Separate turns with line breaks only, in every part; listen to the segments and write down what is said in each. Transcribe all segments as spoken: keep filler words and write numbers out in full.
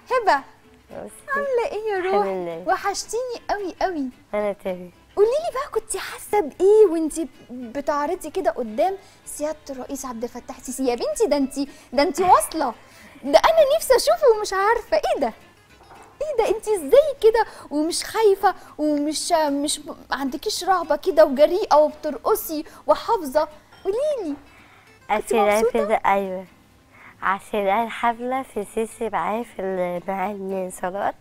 هبه،
بصي.
عامله ايه يا
الحمد
روح؟
لله.
وحشتيني قوي قوي.
انا تمام.
قولي لي بقى، كنتي حاسه بايه وانتي بتعرضي كده قدام سياده الرئيس عبد الفتاح السيسي؟ يا بنتي ده انتي ده انتي واصله، ده انا نفسي اشوفه ومش عارفه ايه ده. ايه ده، انتي ازاي كده ومش خايفه ومش مش ما عندكيش رهبه كده وجريئه وبترقصي وحافظه؟ قولي لي. كنتي
عشان
مبسوطه؟
كده ايوه، عشان الحفلة في سيسي معايا في المعهد صالات،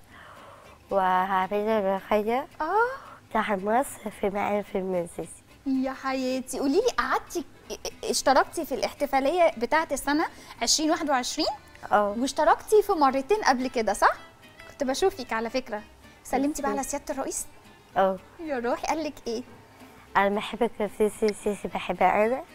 وهعملها ملوخية
اه
بتاع مصر في معهد في المنسيسي.
يا حياتي، قولي لي، قعدتي اشتركتي في الاحتفاليه بتاعه السنه ألفين وواحد وعشرين
اه
واشتركتي في مرتين قبل كده صح؟ كنت بشوفك على فكره. سلمتي بقى على سياده الرئيس؟
اه
يا روحي، قال لك ايه؟
انا بحبك يا سيسي، سيسي بحبها انا،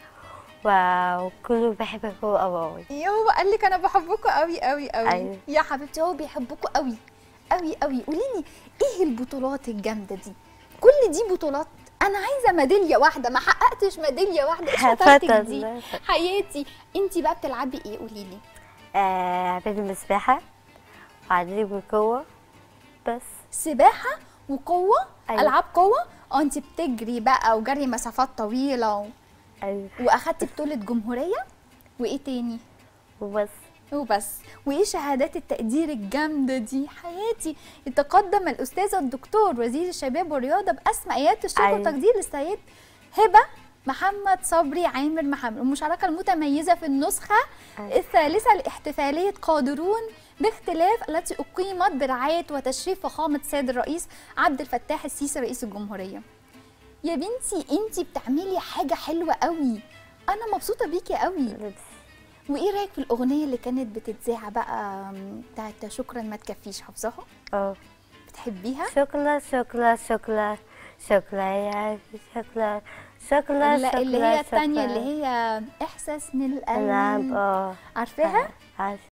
و- وكله بحبك هو أبوي.
يا هو قال لك انا بحبكوا قوي قوي قوي.
أيوة.
يا حبيبتي هو بيحبكوا قوي قوي قوي. قولي لي، ايه البطولات الجامده دي؟ كل دي بطولات؟ انا عايزه ميداليه واحده، ما حققتش ميداليه واحده. ايش شطارتك دي
فتن.
حياتي؟ انتي بقى بتلعبي ايه؟ قولي لي.
آه، عملت سباحة وعلمت بالقوة بس.
سباحه وقوه؟
أيوة.
العاب قوه. اه انتي بتجري بقى وجري مسافات طويله و...
أيوة
واخدتي بطوله جمهوريه. وايه تاني؟
وبس.
وبس. وايه شهادات التقدير الجامده دي حياتي؟ يتقدم الاستاذ الدكتور وزير الشباب والرياضه باسمى ايات الشكر
أيوة.
والتقدير للسيد هبه محمد صبري عامر محمد، المشاركه المتميزه في النسخه
أيوة.
الثالثه لاحتفاليه قادرون باختلاف التي اقيمت برعايه وتشريف فخامه السيد الرئيس عبد الفتاح السيسي رئيس الجمهوريه. يا بنتي انتي بتعملي حاجه حلوه قوي، انا مبسوطه بيكي قوي. وايه رايك في الاغنيه اللي كانت بتتذاع بقى بتاعت شكرا ما تكفيش؟ حافظاها؟
اه
بتحبيها؟
شكرا شكرا شكرا شكرا يا شكرا شكرا
لا
شكرا
اللي هي الثانيه
شكرا.
اللي هي احساس من
نعم
القلب.
اه
عارفاها؟
عارفة.